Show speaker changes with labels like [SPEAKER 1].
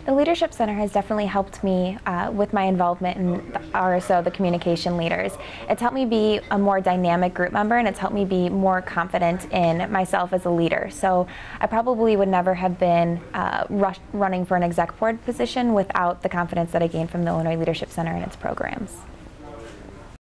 [SPEAKER 1] The Leadership Center has definitely helped me with my involvement in the RSO, the communication leaders. It's helped me be a more dynamic group member, and it's helped me be more confident in myself as a leader. So I probably would never have been running for an exec board position without the confidence that I gained from the Illinois Leadership Center and its programs.